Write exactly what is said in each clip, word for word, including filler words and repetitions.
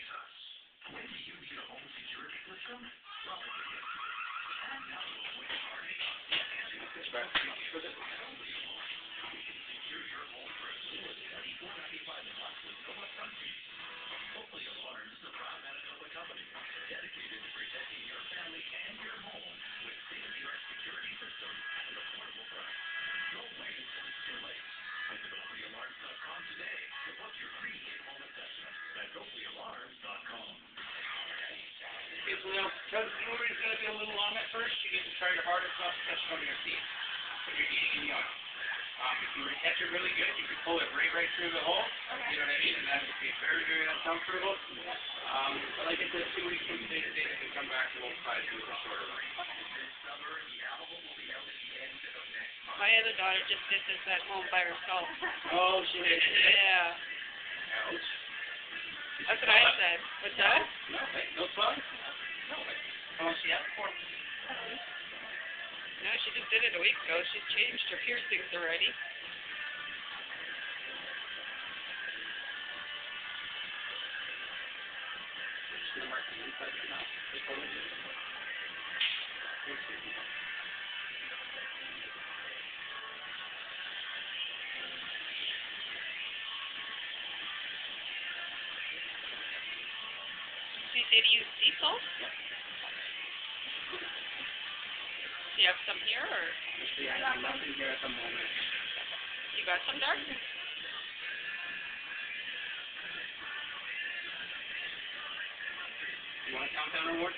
Okay, so now, because the jewelry is going to be a little long at first, you need to try your hardest not to touch it on your teeth when you're eating in the oil. Um, if you were to catch it really good, you could pull it right, right through the hole, okay. You know what I mean, and that would be very, very uncomfortable. Um, but like I said, two weeks from today to date, you can come back and we'll try to do it the shorter way. My other daughter just did this at home by herself. Oh, she did? Yeah. Ouch. That's what I said. What's that? No, no fun? No. How long she had it for? No, she just did it a week ago. She's changed her piercings already. She's going to mark the inside right now. Just hold it. So you say to use sea salt? Yep. Do you have some here, or? Actually, I have nothing here at the moment. You got some, Dark? You want to count down or more?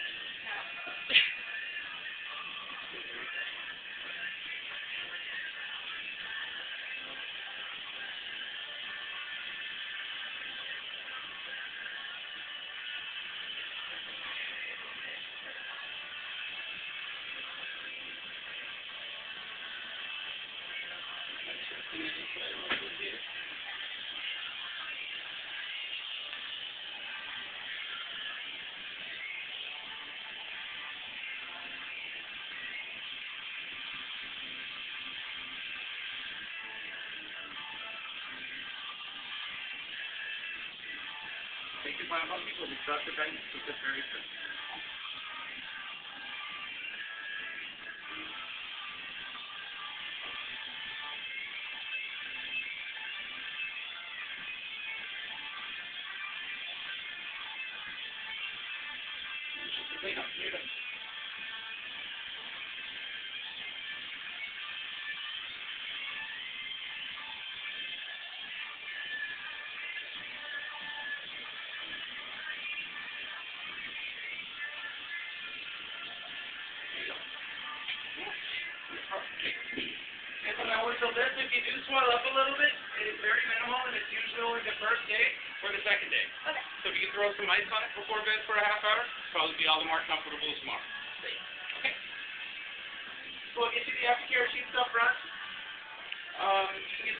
Take your time on people. We trust the bank to keep it very good. Clean up. You're done. And so now with the lift, if you do swell up a little bit, it is very minimal, and it's usually only the first day or the second day. Okay. So if you can throw some ice on it before bed for a half hour, probably be all the more comfortable tomorrow. Great. Okay. So I'll get you the aftercare sheets up front. Um, you can get